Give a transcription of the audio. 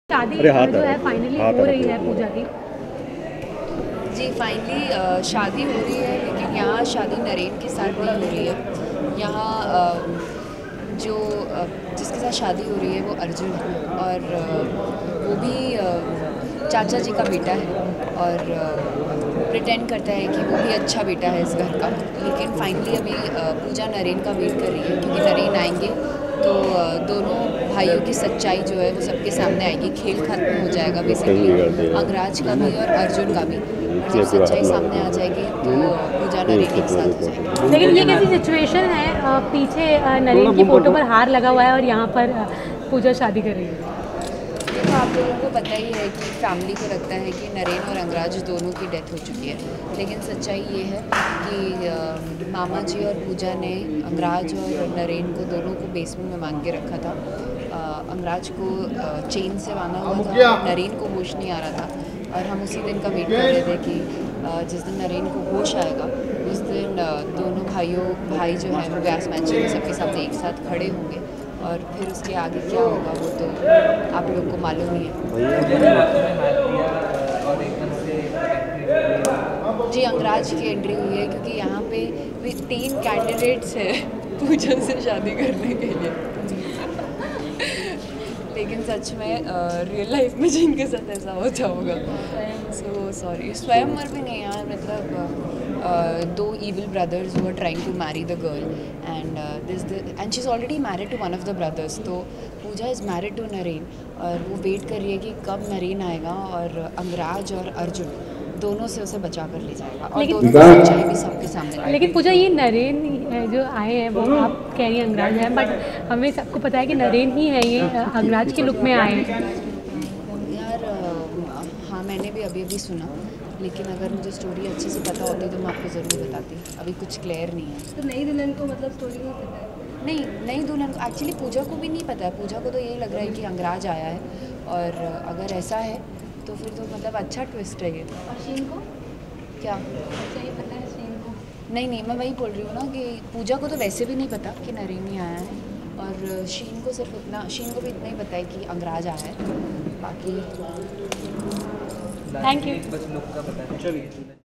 शादी जो है फाइनली हो रही है पूजा की। जी फाइनली शादी हो रही है, लेकिन यहाँ शादी नरेन के साथ नहीं हो रही है। यहाँ जो जिसके साथ शादी हो रही है वो अर्जुन है, और वो भी चाचा जी का बेटा है, और प्रिटेंड करता है कि वो भी अच्छा बेटा है इस घर का। लेकिन फाइनली अभी पूजा नरेन का वेट कर रही है, क्योंकि नरेन आएंगे तो दोनों भाइयों की सच्चाई जो है वो सबके सामने आएगी। खेल खत्म हो जाएगा बेसिकली, अंगराज का भी और अर्जुन का भी। और जब सच्चाई सामने आ जाएगी तो पूजा नरेन एक साथ हो जाएगी। लेकिन ये कैसी सिचुएशन है, पीछे नरेन की फोटो पर हार लगा हुआ है और यहाँ पर पूजा शादी कर रही है। देखो, आप लोगों को पता ही है कि फैमिली को लगता है कि नरेन और अंगराज दोनों की डेथ हो चुकी है, लेकिन सच्चाई ये है कि मामा जी और पूजा ने अंगराज और नरेन को दोनों को बेसमेंट में बांध के रखा था। अंगराज को चेन से बांधा हुआ था, नरेन को होश नहीं आ रहा था, और हम उसी दिन का वेट कर रहे थे कि जिस दिन नरेन को होश आएगा उस दिन दोनों भाई जो है वो गैस मैचिंग सबके सामने एक साथ खड़े होंगे, और फिर उसके आगे क्या होगा वो तो आप लोग को मालूम ही है। जी, अंगराज की एंट्री हुई है, क्योंकि यहाँ पे भी 3 कैंडिडेट्स हैं पूजा से शादी करने के लिए। लेकिन सच में रियल लाइफ में जिनके साथ ऐसा होता होगा, सो सॉरी। स्वयंवर भी नहीं यार, मतलब 2 evil brothers who are trying to marry the girl, and she's already married to one of the brothers. तो Pooja is married to Naren, और वो वेट कर रही है कि कब नरेन आएगा और अंगराज और अर्जुन दोनों से उसे बचा कर ले जाएगा, और दोनों की सच्चाई भी सबके सामने आएगी। लेकिन पूजा, ये नरेन जो आए हैं वो आप कह रही हैं अंगराज है, बट हमें सबको पता है कि नरेन ही है, ये अंगराज के लुक में आए हैं। यार हाँ, मैंने भी अभी सुना, लेकिन अगर मुझे स्टोरी अच्छे से पता होती तो मैं आपको ज़रूर बताती। अभी कुछ क्लियर नहीं है। तो नई दुल्हन को मतलब स्टोरी नहीं पता है? नहीं, नई दुल्हन को एक्चुअली पूजा को भी नहीं पता है। पूजा को तो यही लग रहा है कि अंगराज आया है, और अगर ऐसा है तो फिर तो मतलब अच्छा ट्विस्ट है ये। और शीन को क्या ये पता है? शीन को नहीं, मैं वही बोल रही हूँ ना कि पूजा को तो वैसे भी नहीं पता कि नरेन ही आया है, और शीन को सिर्फ इतना, शीन को भी इतना ही पता है कि अंगराज आया है। बाकी थैंक यू।